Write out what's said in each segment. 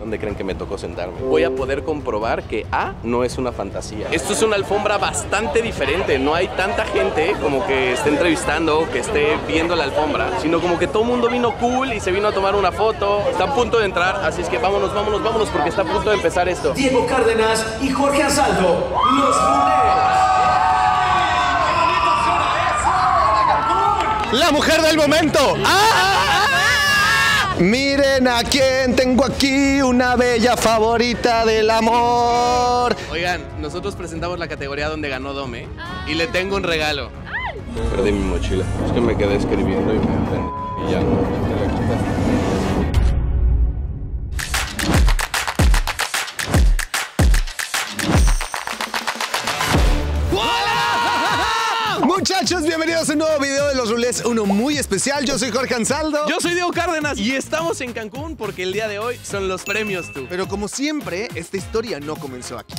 ¿Dónde creen que me tocó sentarme? Voy a poder comprobar que A, no es una fantasía. Esto es una alfombra bastante diferente. No hay tanta gente como que esté entrevistando, que esté viendo la alfombra, sino como que todo el mundo vino cool y se vino a tomar una foto. Está a punto de entrar, así es que vámonos porque está a punto de empezar esto. Diego Cárdenas y Jorge Ansaldo, los Rules. ¡La mujer del momento! ¡Ah! Miren a quién tengo aquí, una bella favorita del amor. Oigan, nosotros presentamos la categoría donde ganó Dome y le tengo un regalo. Perdí mi mochila, es que me quedé escribiendo y me aprendí. Y ya, me la quitaste. Muchachos, bienvenidos a un nuevo video de Los Rulés, uno muy especial. Yo soy Jorge Ansaldo. Yo soy Diego Cárdenas y estamos en Cancún porque el día de hoy son los premios tú. Pero como siempre, esta historia no comenzó aquí.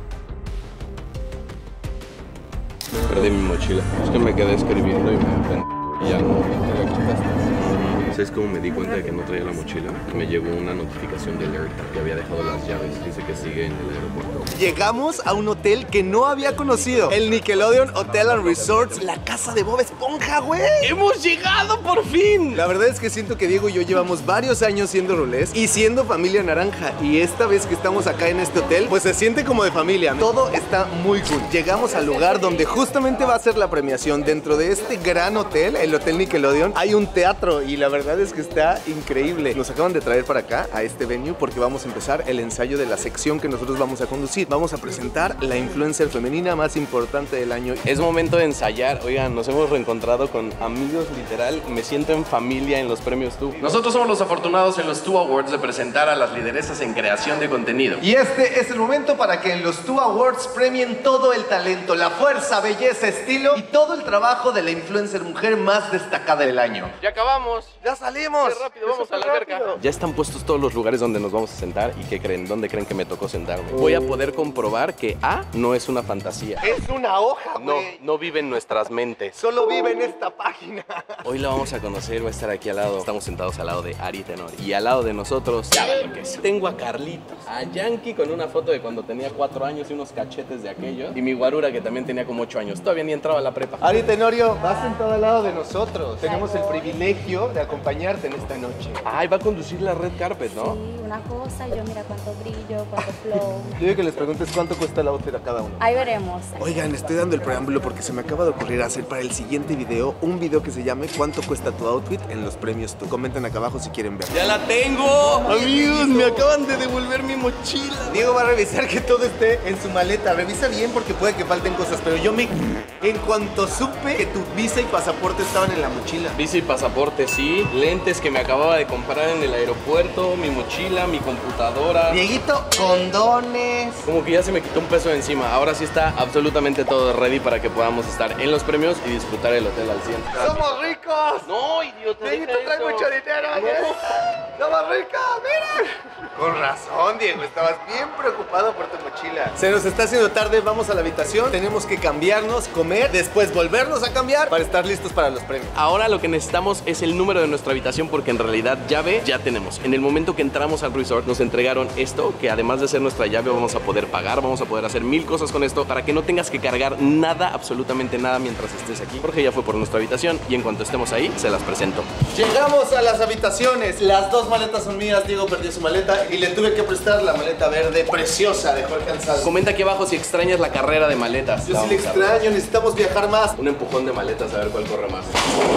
Perdí mi mochila, es que me quedé escribiendo y me aprendí. Y ya, me la quitaste. ¿Sabes cómo me di cuenta de que no traía la mochila? Me llegó una notificación de alert que había dejado las llaves. Dice que sigue en el aeropuerto. Llegamos a un hotel que no había conocido. El Nickelodeon Hotel and Resorts, la casa de Bob Esponja, güey. ¡Hemos llegado por fin! La verdad es que siento que Diego y yo llevamos varios años siendo rulés y siendo familia naranja. Y esta vez que estamos acá en este hotel, pues se siente como de familia. Todo está muy cool. Llegamos al lugar donde justamente va a ser la premiación. Dentro de este gran hotel, el Hotel Nickelodeon, hay un teatro y la verdad es que está increíble. Nos acaban de traer para acá, a este venue, porque vamos a empezar el ensayo de la sección que nosotros vamos a conducir. Vamos a presentar la influencer femenina más importante del año. Es momento de ensayar. Oigan, nos hemos reencontrado con amigos literal. Me siento en familia en los premios tú. Nosotros somos los afortunados en los TU Awards de presentar a las lideresas en creación de contenido. Y este es el momento para que en los TU Awards premien todo el talento, la fuerza, belleza, estilo y todo el trabajo de la influencer mujer más destacada del año. Ya acabamos. ¡Ya salimos! Qué rápido, vamos a la alberca. Ya están puestos todos los lugares donde nos vamos a sentar. ¿Y qué creen? ¿Dónde creen que me tocó sentarme? Voy a poder comprobar que A, no es una fantasía. Es una hoja, No, güey. no vive en nuestras mentes. Solo vive en esta página. Hoy la vamos a conocer, va a estar aquí al lado. Estamos sentados al lado de Ari Tenori. Y al lado de nosotros, ya ven lo que es. Tengo a Carlitos, a Yankee con una foto de cuando tenía 4 años y unos cachetes de aquellos. Y mi guarura que también tenía como 8 años. Todavía ni entraba a la prepa. Ari Tenorio, vas sentado al lado de nosotros. Tenemos el privilegio de acompañarte en esta noche. Ay, va a conducir la red carpet, ¿no? Sí, una cosa, yo mira cuánto brillo, cuánto flow. Yo digo que les preguntes cuánto cuesta el outfit a cada uno. Ahí veremos. Oigan, estoy dando el preámbulo porque se me acaba de ocurrir hacer para el siguiente video un video que se llame ¿Cuánto cuesta tu outfit en los premios tú? Comenten acá abajo si quieren ver. ¡Ya la tengo! Amigos, me acaban de devolver mi mochila. Diego va a revisar que todo esté en su maleta. Revisa bien porque puede que falten cosas, pero yo en cuanto supe que tu visa y pasaporte estaban en la mochila. Visa y pasaporte, sí. Lentes que me acababa de comprar en el aeropuerto, mi mochila, mi computadora. Dieguito, condones. Como que ya se me quitó un peso de encima. Ahora sí está absolutamente todo ready para que podamos estar en los premios y disfrutar el hotel al 100. ¡Somos ricos! No, idiota. Dieguito deja trae eso. mucho dinero. No. ¿Eh? ¡Somos ricos! ¡Mira! Con razón, Diego. Estabas bien preocupado por tu mochila. Se nos está haciendo tarde. Vamos a la habitación. Tenemos que cambiarnos, comer, después volvernos a cambiar para estar listos para los premios. Ahora lo que necesitamos es el número de nuestra habitación porque en realidad llave ya tenemos. En el momento que entramos al resort nos entregaron esto, que además de ser nuestra llave vamos a poder pagar, vamos a poder hacer 1000 cosas con esto para que no tengas que cargar nada, absolutamente nada mientras estés aquí. Jorge ya fue por nuestra habitación y en cuanto estemos ahí se las presento. Llegamos a las habitaciones. Las dos maletas son mías. Diego perdió su maleta y le tuve que prestar la maleta verde preciosa de Jorge Ansaldo. Comenta aquí abajo si extrañas la carrera de maletas. Yo sí le extraño. Necesitamos viajar más. Un empujón de maletas a ver cuál corre más.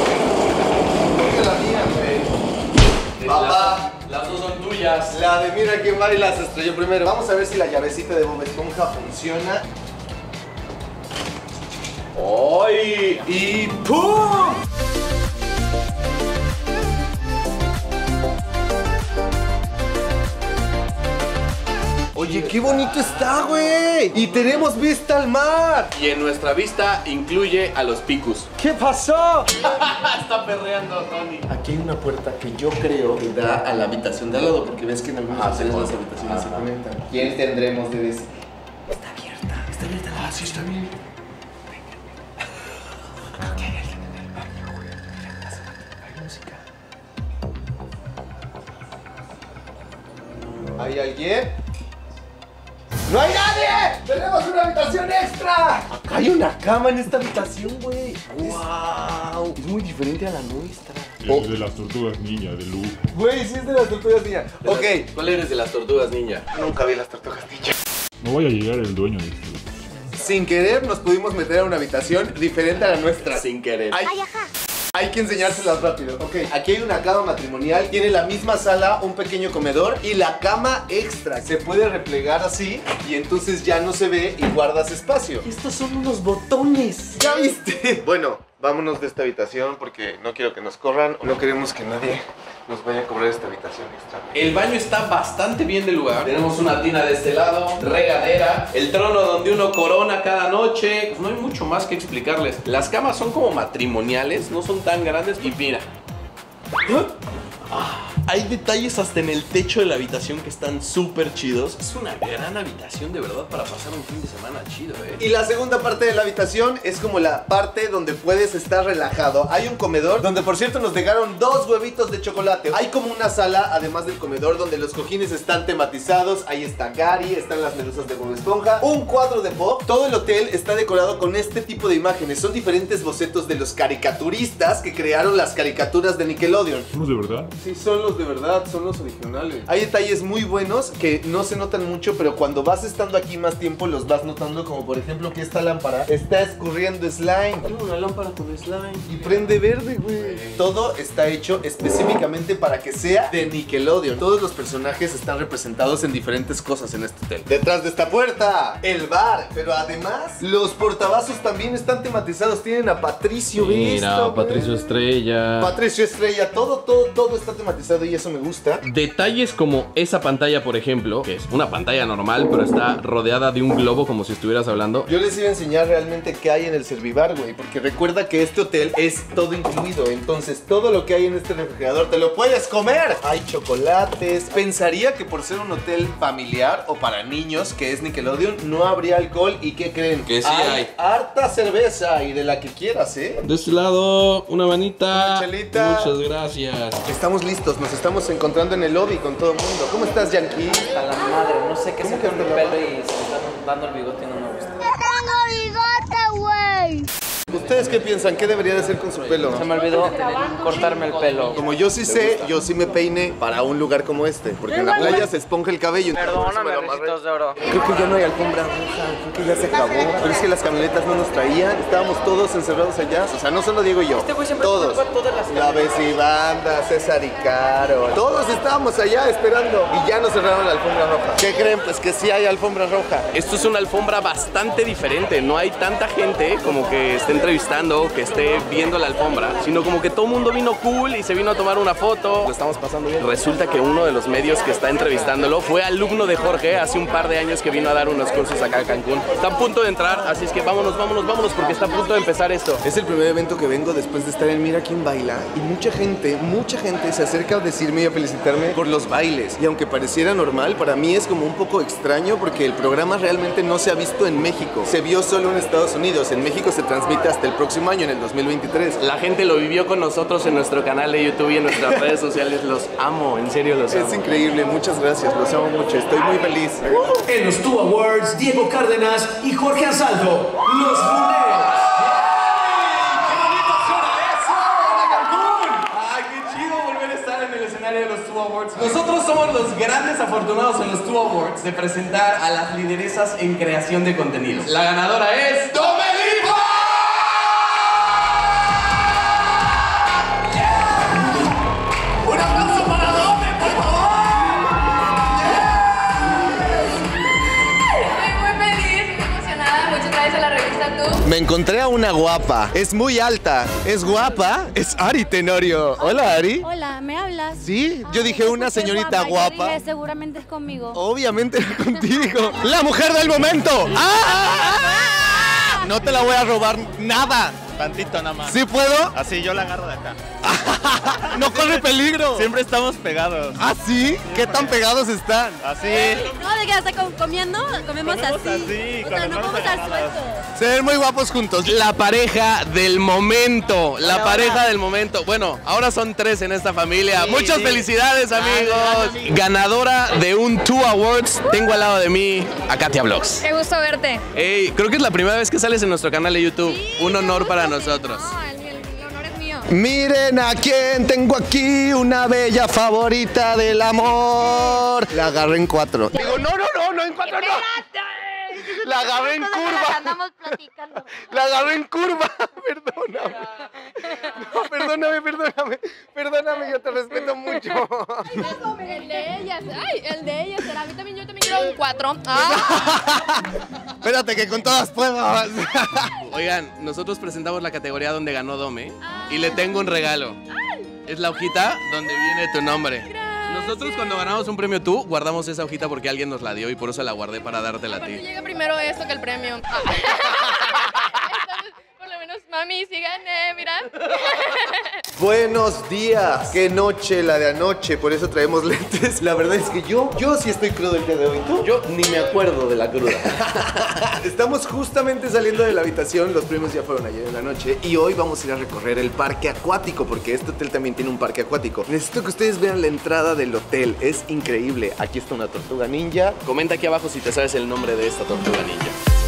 Porque la mía, güey. Papá. Las dos son tuyas. La de mira quién baila se estrelló primero. Vamos a ver si la llavecita de Bob Esponja funciona. ¡Ay! Y ¡pum! Oye, qué bonito está, güey. Y tenemos vista al mar. Y en nuestra vista incluye a los picus. ¿Qué pasó? Está perreando, Tony. Aquí hay una puerta que yo creo que da a la habitación de al lado, porque ves que en algunos hoteles las habitaciones se conectan. ¿Quién tendremos de vecino? Está abierta. Está abierta. Ah, sí, está bien. Hay ¿Hay alguien? ¡No hay nadie! ¡Tenemos una habitación extra! Acá hay una cama en esta habitación, güey. ¡Wow! Es muy diferente a la nuestra. Es de las tortugas ninja, de Lu. Güey, sí es de las tortugas ninja. Ok. ¿Cuál eres de las tortugas ninja? Nunca vi las tortugas ninja. No vaya a llegar el dueño de esto. Sin querer nos pudimos meter a una habitación diferente a la nuestra. Sin querer. Hay que enseñárselas rápido. Ok, aquí hay una cama matrimonial. Tiene la misma sala, un pequeño comedor y la cama extra. Se puede replegar así y entonces ya no se ve y guardas espacio. Estos son unos botones. ¿Ya viste? Bueno, vámonos de esta habitación porque no quiero que nos corran. No queremos que nadie nos vaya a cobrar esta habitación extra. El baño está bastante bien del lugar. Tenemos una tina de este lado, regadera, el trono donde uno corona cada noche. Pues no hay mucho más que explicarles. Las camas son como matrimoniales, no son tan grandes. Y mira, hay detalles hasta en el techo de la habitación que están súper chidos. Es una gran habitación de verdad para pasar un fin de semana chido, Y la segunda parte de la habitación es como la parte donde puedes estar relajado. Hay un comedor donde, por cierto, nos dejaron 2 huevitos de chocolate. Hay como una sala, además del comedor, donde los cojines están tematizados. Ahí está Gary, están las medusas de Bob Esponja, un cuadro de Bob. Todo el hotel está decorado con este tipo de imágenes. Son diferentes bocetos de los caricaturistas que crearon las caricaturas de Nickelodeon. ¿Son los de verdad? Sí, son los de verdad, son los originales. Hay detalles muy buenos que no se notan mucho, pero cuando vas estando aquí más tiempo los vas notando, como por ejemplo que esta lámpara está escurriendo slime. Tengo una lámpara con slime. Y prende verde, güey. Todo está hecho específicamente para que sea de Nickelodeon. Todos los personajes están representados en diferentes cosas en este hotel. Detrás de esta puerta, el bar. Pero además, los portavasos también están tematizados. Tienen a Patricio. Mira, Patricio Estrella. Patricio Estrella, todo está tematizado y eso me gusta. Detalles como esa pantalla, por ejemplo, que es una pantalla normal, pero está rodeada de un globo como si estuvieras hablando. Yo les iba a enseñar realmente qué hay en el Servibar, güey, porque recuerda que este hotel es todo incluido. Entonces, todo lo que hay en este refrigerador te lo puedes comer. Hay chocolates. Pensaría que por ser un hotel familiar o para niños, que es Nickelodeon, no habría alcohol. ¿Y qué creen? Que sí hay. Harta cerveza y de la que quieras, ¿eh? De este lado, una manita. Una chelita. Muchas gracias. Estamos listos, nos estamos encontrando en el lobby con todo el mundo. ¿Cómo estás, Yankee? A la madre, no sé qué ¿Cómo se que con mi anda pelo la- y se me están dando el bigote y no me gusta. ¡Tengo bigote, güey! ¿Ustedes qué piensan? ¿Qué debería de hacer con su pelo? Se me olvidó cortarme el pelo. Como yo sí sé, yo sí me peine para un lugar como este, porque en la playa se esponja el cabello. Perdóname, ricitos de oro. Creo que ya no hay alfombra roja, creo que ya se acabó. Pero es que las camionetas no nos traían, estábamos todos encerrados allá. O sea, no solo Diego y yo, Este güey siempre todos. ocupa todas las La Banda, César y Caro. Todos estábamos allá esperando y ya nos cerraron la alfombra roja. ¿Qué creen? Pues que sí hay alfombra roja. Esto es una alfombra bastante diferente. No hay tanta gente como que esté entrevistando, que esté viendo la alfombra, sino como que todo el mundo vino cool y se vino a tomar una foto. Lo estamos pasando bien. Resulta que uno de los medios que está entrevistándolo fue alumno de Jorge hace un par de años que vino a dar unos cursos acá a Cancún. Está a punto de entrar, así es que vámonos porque está a punto de empezar esto. Es el primer evento que vengo después de estar en Mira Quién Baila y mucha gente se acerca a decirme y a felicitarme por los bailes. Y aunque pareciera normal, para mí es como un poco extraño porque el programa realmente no se ha visto en México. Se vio solo en Estados Unidos. En México se transmite hasta el próximo año, en el 2023. La gente lo vivió con nosotros en nuestro canal de YouTube y en nuestras redes sociales. Los amo, en serio los amo. Es increíble, muchas gracias, los amo mucho, estoy muy feliz. En los Two Awards, Diego Cárdenas y Jorge Ansaldo, los Buneos. ¡Ay, qué chido volver a estar en el escenario de los Two Awards! Nosotros somos los grandes afortunados en los Two Awards de presentar a las lideresas en creación de contenido. La ganadora es... ¡Domelipa! ¡Un aplauso para Dome, por favor! Estoy muy feliz, muy emocionada. Muchas gracias a la revista Tú. Me encontré a una guapa, es muy alta, es guapa, es Ari Tenorio. Hola, Ari. Hola, ¿me hablas? Sí, yo dije una escuché señorita Yo guapa. dije, seguramente es conmigo. Obviamente contigo. ¡La mujer del momento! ¡Ah! No te la voy a robar nada. Tantito nada más. ¿Sí puedo? Así yo la agarro de acá. No corre peligro. Siempre estamos pegados. ¿Ah, sí? ¿Qué tan pegados están? Así. No, de que hasta comiendo, comemos así. así, O con sea, las no manos vamos al agarradas. suelto. Se ven muy guapos juntos. La pareja del momento. La pareja del momento. Bueno, ahora son 3 en esta familia. Muchas felicidades, amigos. Ganadora de un 2 Awards. Tengo al lado de mí a Katia Vlogs. Qué gusto verte. Ey, creo que es la primera vez que sales en nuestro canal de YouTube. Un honor para nosotros. No, el honor es mío. Miren a quién tengo aquí, una bella favorita del amor. La agarré en 4. Digo, no, en 4 no. La agarré en curva. Andamos platicando. La agarré en curva. Perdóname. No, perdóname, yo te respeto mucho. El de ellas. Ay, el de ellas. A mí también, yo también quiero un 4. Ah. Espérate que con todas puedo. Oigan, nosotros presentamos la categoría donde ganó Dome y le tengo un regalo. Es la hojita donde viene tu nombre. Nosotros cuando ganamos un premio tú, guardamos esa hojita porque alguien nos la dio y por eso la guardé para dártela a ti. Llega primero esto que el premio. Ah. Entonces, por lo menos, mami, sí gané, mira. Buenos días. Qué noche la de anoche, por eso traemos lentes. La verdad es que yo sí estoy crudo el día de hoy. ¿Tú? Yo ni me acuerdo de la cruda. Estamos justamente saliendo de la habitación, los premios ya fueron ayer en la noche y hoy vamos a ir a recorrer el parque acuático porque este hotel también tiene un parque acuático. Necesito que ustedes vean la entrada del hotel, es increíble. Aquí está una tortuga ninja. Comenta aquí abajo si te sabes el nombre de esta tortuga ninja.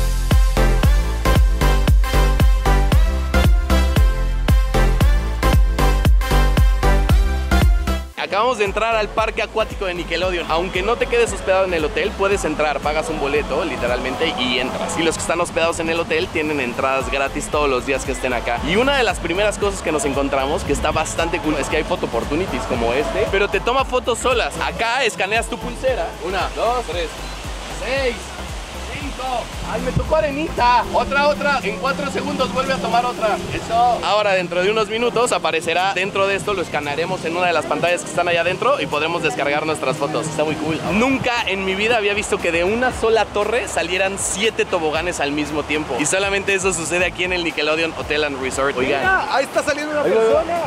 Acabamos de entrar al parque acuático de Nickelodeon. Aunque no te quedes hospedado en el hotel, puedes entrar, pagas un boleto, literalmente, y entras. Y los que están hospedados en el hotel tienen entradas gratis todos los días que estén acá. Y una de las primeras cosas que nos encontramos, que está bastante cool, es que hay photo opportunities como este, pero te toma fotos solas. Acá escaneas tu pulsera. 1, 2, 3, 6, 5. ¡Ay, me tocó arenita! Otra. En 4 segundos vuelve a tomar otra. Eso. Ahora, dentro de unos minutos, aparecerá dentro de esto. Lo escanearemos en una de las pantallas que están allá adentro y podremos descargar nuestras fotos. Está muy cool. Nunca en mi vida había visto que de una sola torre salieran 7 toboganes al mismo tiempo. Y solamente eso sucede aquí en el Nickelodeon Hotel and Resort. Oigan. Mira, ahí está saliendo una persona.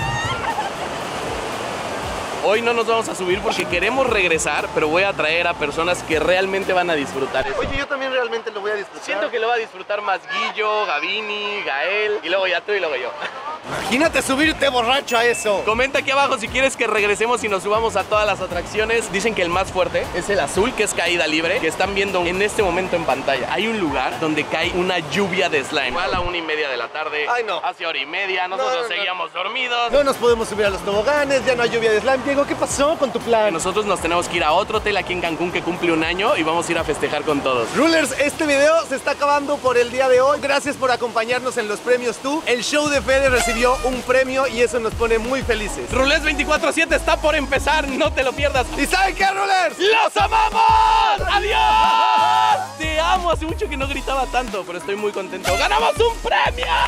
Hoy no nos vamos a subir porque queremos regresar, pero voy a traer a personas que realmente van a disfrutar eso. Oye, yo también realmente lo voy a disfrutar. Siento que lo va a disfrutar más Guillo, Gavini, Gael, y luego ya tú y luego yo. Imagínate subirte borracho a eso. Comenta aquí abajo si quieres que regresemos y nos subamos a todas las atracciones. Dicen que el más fuerte es el azul, que es caída libre, que están viendo en este momento en pantalla. Hay un lugar donde cae una lluvia de slime. A la 1:30 de la tarde. Ay, no. Hace 1:30, nosotros seguíamos dormidos. No nos podemos subir a los toboganes, ya no hay lluvia de slime. Diego, ¿qué pasó con tu plan? Nosotros nos tenemos que ir a otro hotel aquí en Cancún que cumple 1 año y vamos a ir a festejar con todos. Rulers, este video se está acabando por el día de hoy. Gracias por acompañarnos en los premios tú. El show de Fede recibió un premio y eso nos pone muy felices. Rulers 24/7 está por empezar, no te lo pierdas. ¿Y saben qué, Rulers? ¡Los amamos! ¡Adiós! Te amo, hace mucho que no gritaba tanto, pero estoy muy contento. ¡Ganamos un premio!